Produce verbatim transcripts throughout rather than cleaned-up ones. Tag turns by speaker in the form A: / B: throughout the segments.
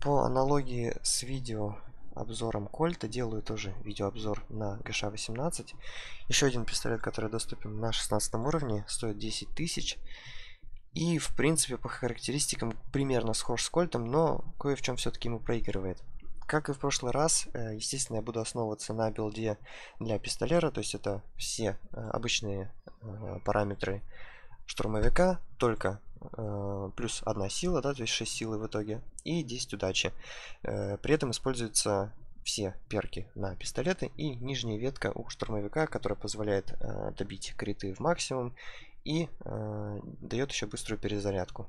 A: по аналогии с видео обзором Кольта делаю тоже видеообзор на джи аш восемнадцать. Еще один пистолет, который доступен на шестнадцатом уровне, стоит десять тысяч. И в принципе по характеристикам примерно схож с Кольтом, но кое в чем все-таки ему проигрывает. Как и в прошлый раз, естественно, я буду основываться на билде для пистолера, то есть это все обычные параметры штурмовика, только э, плюс одна сила, да, то есть шесть силы в итоге, и десять удачи. Э, при этом используются все перки на пистолеты и нижняя ветка у штурмовика, которая позволяет э, добить криты в максимум и э, дает еще быструю перезарядку.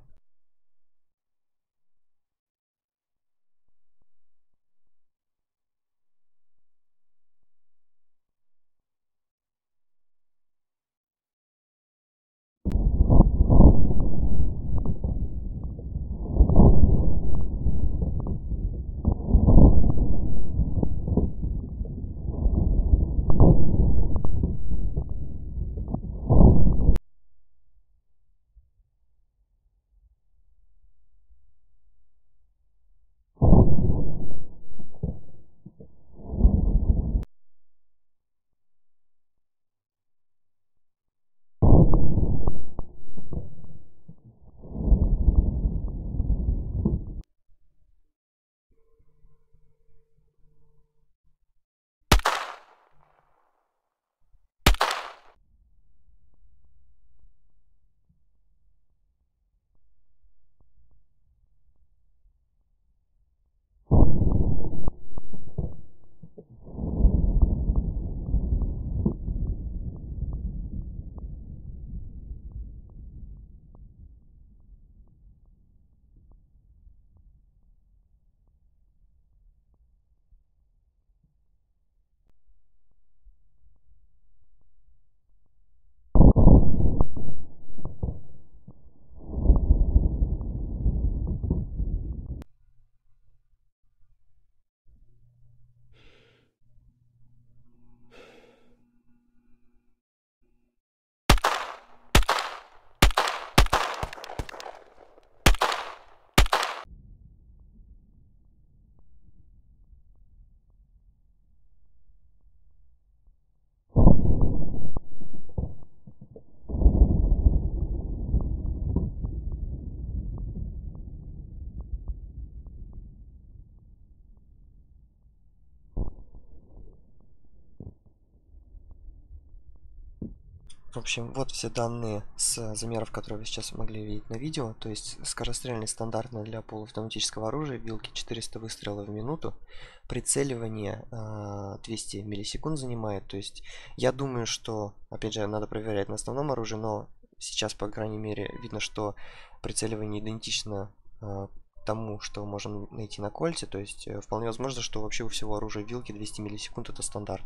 A: В общем, вот все данные с замеров, которые вы сейчас могли видеть на видео. То есть скорострельность стандартная для полуавтоматического оружия, вилки четыреста выстрелов в минуту, прицеливание э, двести миллисекунд занимает. То есть я думаю, что, опять же, надо проверять на основном оружии, но сейчас, по крайней мере, видно, что прицеливание идентично э, тому, что можем найти на Кольте. То есть э, вполне возможно, что вообще у всего оружия вилки двести миллисекунд это стандарт.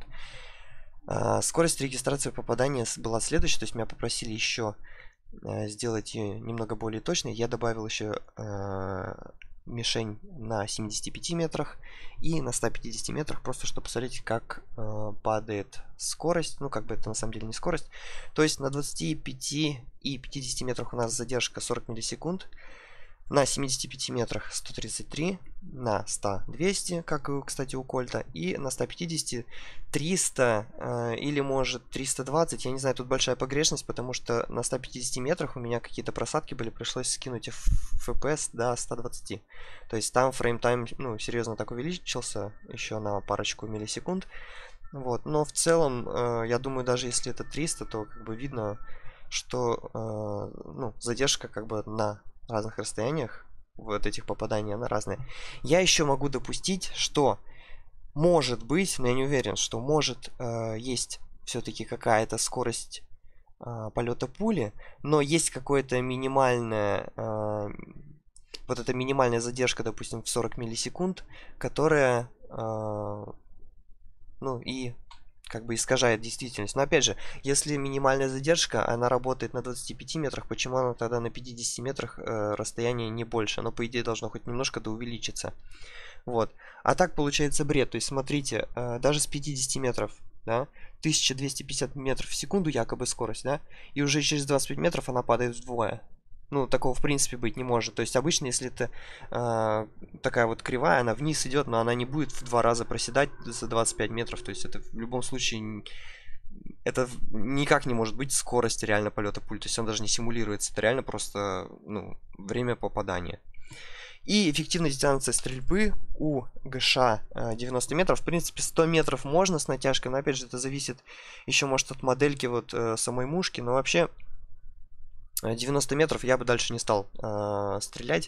A: Uh, скорость регистрации попадания была следующая, то есть меня попросили еще uh, сделать ее немного более точной. Я добавил еще uh, мишень на семидесяти пяти метрах и на ста пятидесяти метрах, просто чтобы посмотреть, как uh, падает скорость. Ну, как бы это на самом деле не скорость. То есть на двадцати пяти и пятидесяти метрах у нас задержка сорок миллисекунд. На семидесяти пяти метрах сто тридцать три, на ста двести, как и, кстати, у Кольта, и на ста пятидесяти триста э, или может триста двадцать. Я не знаю, тут большая погрешность, потому что на ста пятидесяти метрах у меня какие-то просадки были, пришлось скинуть эф пи эс до ста двадцати. То есть там фреймтайм, ну, серьезно так увеличился еще на парочку миллисекунд. Вот, но в целом, э, я думаю, даже если это триста, то как бы видно, что э, ну, задержка как бы на разных расстояниях вот этих попаданий, она разная. Я еще могу допустить, что может быть, но я не уверен, что может э, есть все-таки какая-то скорость э, полета пули, но есть какое-то минимальное э, вот эта минимальная задержка, допустим, в сорок миллисекунд, которая э, ну и как бы искажает действительность. Но опять же, если минимальная задержка, она работает на двадцати пяти метрах, почему она тогда на пятидесяти метрах э, расстояние не больше? Оно, по идее, должно хоть немножко да увеличиться. Вот. А так получается бред. То есть, смотрите, э, даже с пятидесяти метров, да, тысяча двести пятьдесят метров в секунду якобы скорость, да, и уже через двадцать пять метров она падает вдвое. Ну, такого в принципе быть не может. То есть обычно, если это э, такая вот кривая, она вниз идет, но она не будет в два раза проседать за двадцать пять метров. То есть это в любом случае, это никак не может быть скорость реально полета пули. То есть он даже не симулируется. Это реально просто, ну, время попадания. И эффективность дистанции стрельбы у ГШ девяносто метров. В принципе, сто метров можно с натяжкой, но опять же это зависит еще, может, от модельки вот э, самой мушки. Но вообще девяносто метров я бы дальше не стал э, стрелять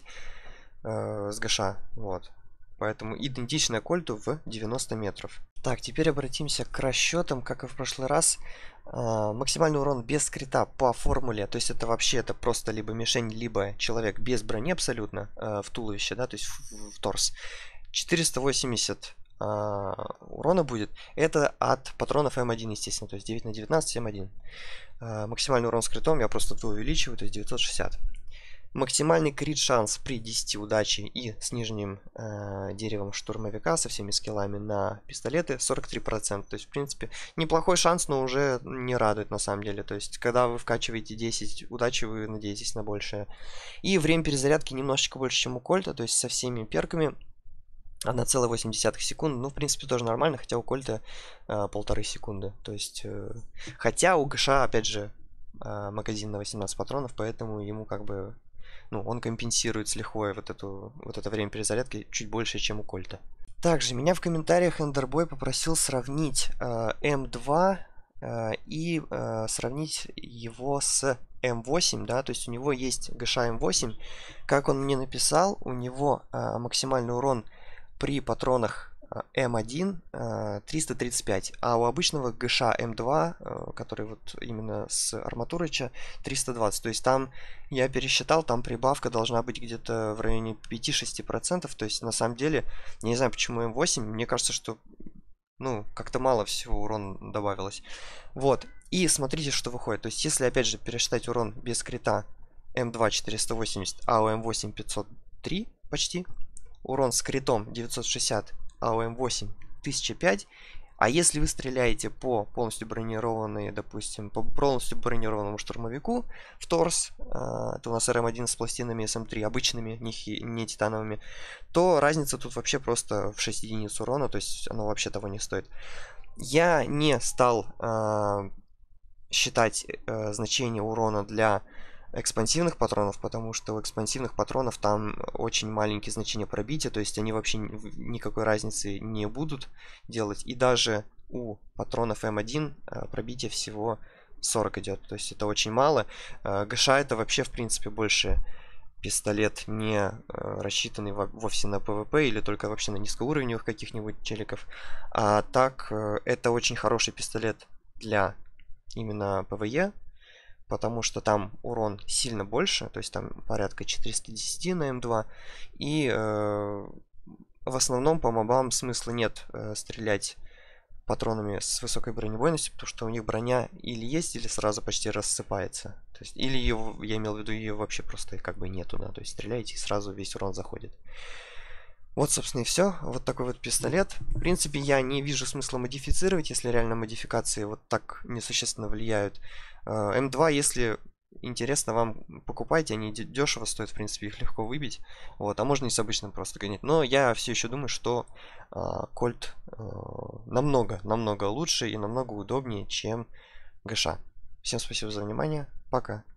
A: э, с ГШ. Вот. Поэтому идентичная кольту в девяносто метров. Так, теперь обратимся к расчетам, как и в прошлый раз. Э, максимальный урон без крита по формуле, то есть это вообще это просто либо мишень, либо человек без брони абсолютно э, в туловище, да, то есть в, в торс. четыреста восемьдесят э, урона будет. Это от патронов эм один, естественно, то есть девять на девятнадцать, эм один. Э, максимальный урон с критом я просто вдвое увеличиваю, то есть девятьсот шестьдесят. Максимальный крит шанс при десяти удачи и с нижним э, деревом штурмовика со всеми скиллами на пистолеты сорок три процента. То есть, в принципе, неплохой шанс, но уже не радует на самом деле. То есть, когда вы вкачиваете десять удачи, вы надеетесь на большее. И время перезарядки немножечко больше, чем у Кольта, то есть со всеми перками одна целая восемь десятых секунды. Ну, в принципе, тоже нормально, хотя у Кольта э, полторы секунды. То есть, э, хотя у ГШ, опять же, э, магазин на восемнадцать патронов, поэтому ему как бы... Ну, он компенсирует с лихвой вот, эту, вот это время перезарядки чуть больше, чем у Кольта. Также меня в комментариях Эндербой попросил сравнить э, эм два э, и э, сравнить его с эм восемь, да, то есть у него есть ГШ эм восемь. Как он мне написал, у него э, максимальный урон при патронах эм один триста тридцать пять, а у обычного ГШ эм два, который вот именно с арматурыча, триста двадцать. То есть там я пересчитал, там прибавка должна быть где-то в районе пяти-шести процентов. То есть на самом деле, я не знаю почему эм восемь, мне кажется, что ну как-то мало всего урона добавилось. Вот, и смотрите, что выходит. То есть если опять же пересчитать урон без крита, эм два четыреста восемьдесят, а у эм восемь пятьсот три почти, урон с критом девятьсот шестьдесят, а у эм восемь тысяча пять. А если вы стреляете по полностью бронированной, допустим, по полностью бронированному штурмовику в торс, это у нас эр эм один с пластинами эс эм три, обычными, не, хи, не титановыми, то разница тут вообще просто в шесть единиц урона, то есть оно вообще того не стоит. Я не стал э, считать э, значение урона для экспансивных патронов, потому что у экспансивных патронов там очень маленькие значения пробития, то есть они вообще никакой разницы не будут делать. И даже у патронов эм один пробитие всего сорок идет, то есть это очень мало. ГШ это вообще в принципе больше пистолет, не рассчитанный вовсе на пэ вэ пэ или только вообще на низкоуровневых каких-нибудь челиков. А так это очень хороший пистолет для именно пэ вэ е, потому что там урон сильно больше, то есть там порядка четыреста десять на эм два, и э, в основном по мобам смысла нет э, стрелять патронами с высокой бронебойностью, потому что у них броня или есть, или сразу почти рассыпается. То есть, или ее, я имел в виду, ее вообще просто как бы нету, да, то есть стреляете и сразу весь урон заходит. Вот, собственно, и все. Вот такой вот пистолет. В принципе, я не вижу смысла модифицировать, если реально модификации вот так несущественно влияют. эм два, если интересно вам, покупайте, они дешево стоят, в принципе, их легко выбить. Вот, а можно и с обычным просто гонять. Но я все еще думаю, что Кольт э, намного, намного лучше и намного удобнее, чем ГШ. Всем спасибо за внимание. Пока.